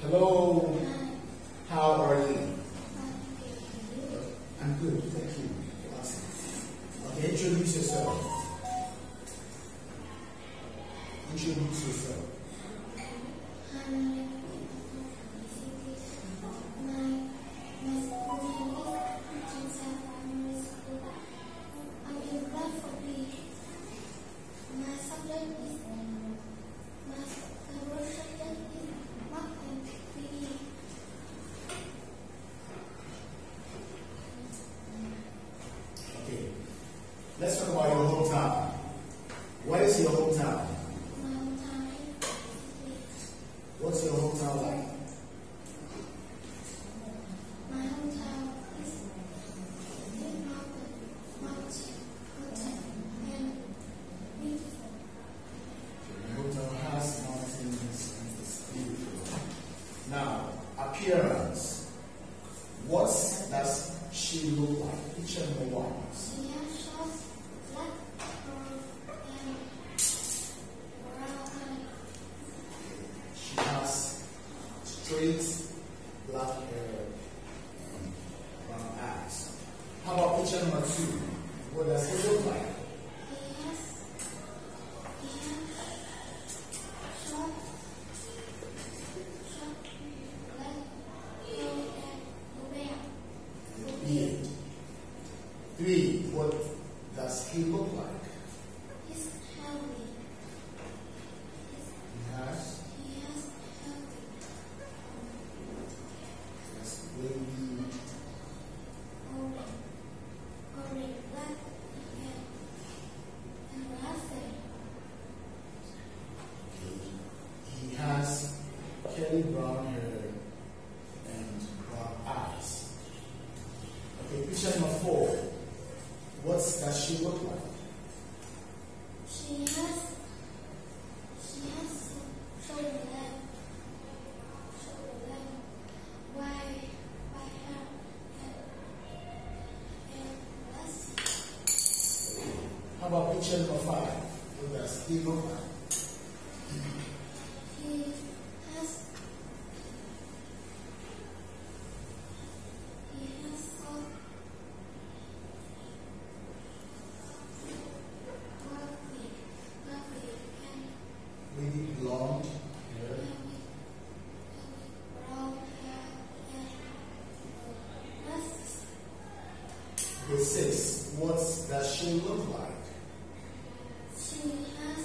Hello, how are you? I'm good, thank you. Okay, introduce yourself. Introduce yourself. Let's talk about your hometown. What is your hometown? What's your hometown like? My hometown is big mountain, and beautiful. Your hometown has mountains and it's beautiful. Now, appearance. What does she look like? Picture number one. She has short, black hair and brown eyes. She has straight black hair and brown eyes. How about picture number two? What does he look like? He has short black hair and beard. Beard. Three, what does he look like? He's healthy. He has Healthy. wavy, Orange, black, and glasses. he has curly brown hair and brown eyes. Okay, picture number four. What does she look like? She has shoulder length, white hair, and glasses. How about picture number five? What does he look like? He has Wavy blonde hair. brown hair and glasses. Okay, six. What does she look like? She has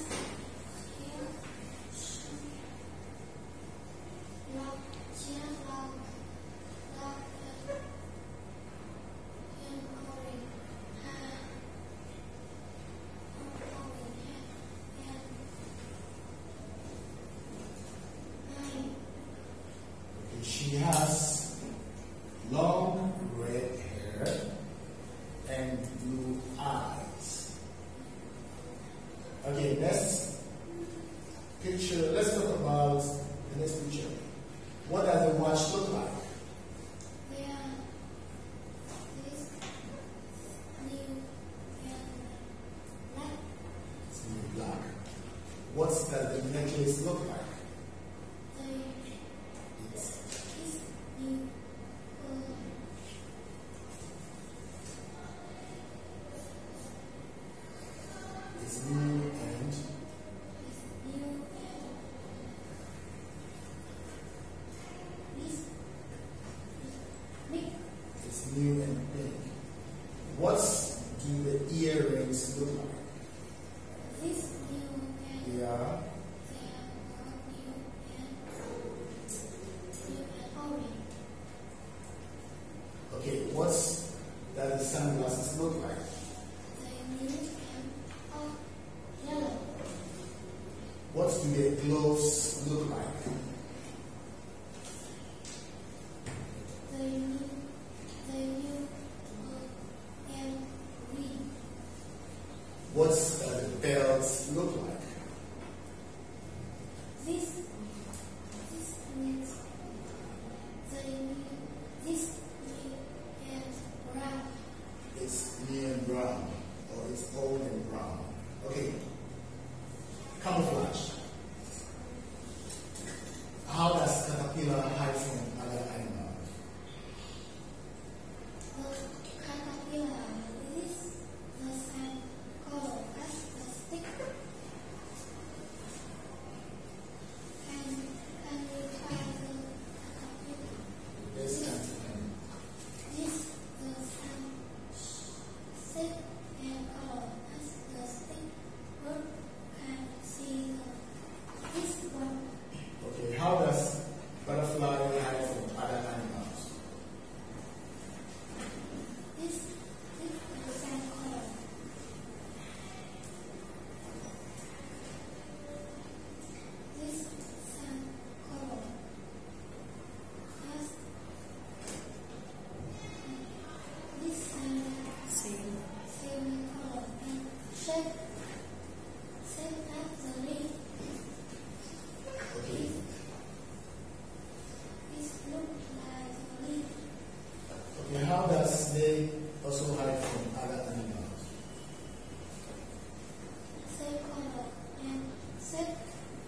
long black hair and orange hair. Okay, she has long red hair and blue eyes. caterpillar hide from other animals? The caterpillar is the same color as the stick. Can you find the caterpillar? Yes, and This the same shape and color as the stick. What can see this one? okay, how does butterfly hide from other animals? This is the same color. This same color as this same color and shape as the leaf. Okay, This looks like a leaf. okay, how does snake also hide from other animals? Same color and shape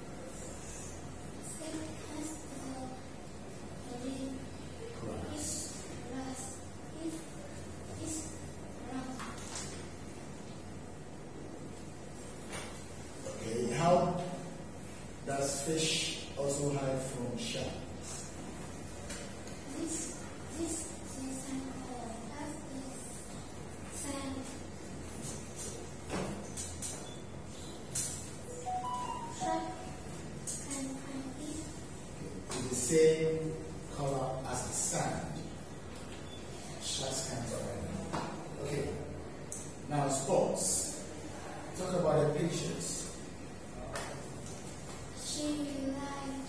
as the leaf. Grass. Grass is round. Okay, how does fish also hide from sharks? This is the same color as the sand. Shark can find it. It's the same color as the sand. Sharks can't find it. Okay, now sports. Talk about the pictures. She like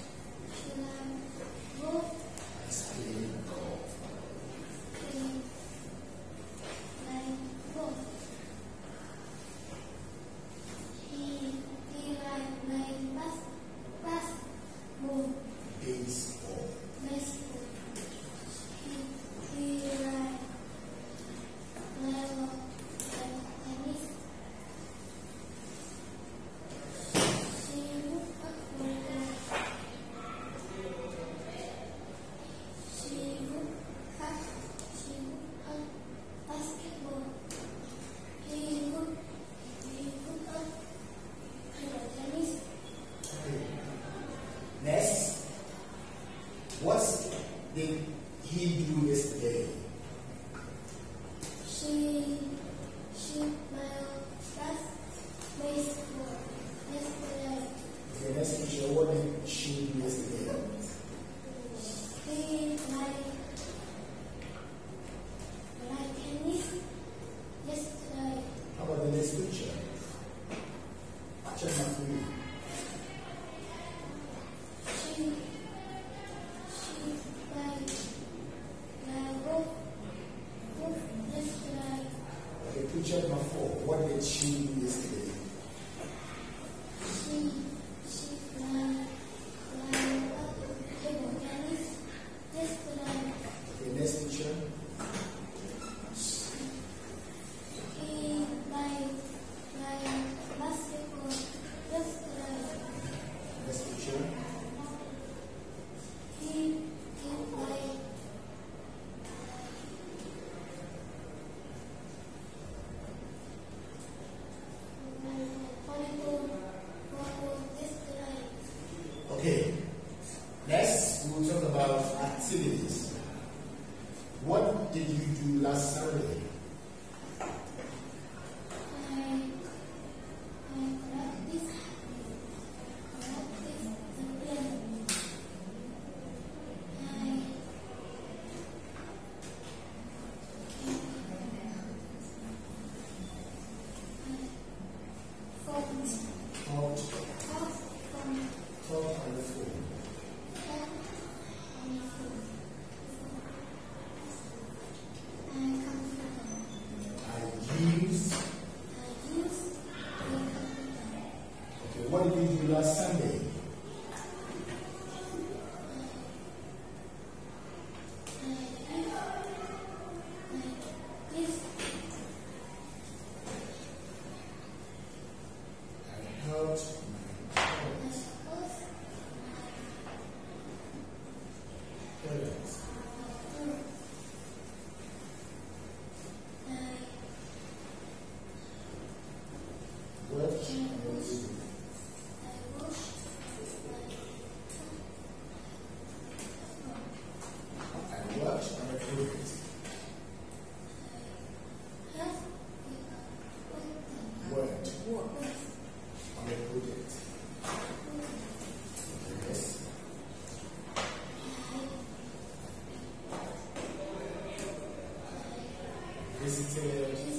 both Ice cream, golf. clean like both. He like playing basketball. Baseball. Baseball. He like level tennis. She look up basketball. He look up tennis. Okay. Next, what did he do yesterday? She played baseball yesterday. Okay, next picture, what did she do yesterday? He like tennis yesterday. How about the next picture? Check my three. She played golf yesterday. Okay, picture number 4. What did she do yesterday? She played table tennis yesterday. Okay, next picture. He played basketball yesterday. Next picture. He played volleyball yesterday. Okay. Next, we will talk about activities. What did you do last Saturday? I practice the piano. Talked on the phone. toilet. Watch on the table. I watch on the toilet. Word on the project. Yes. Visited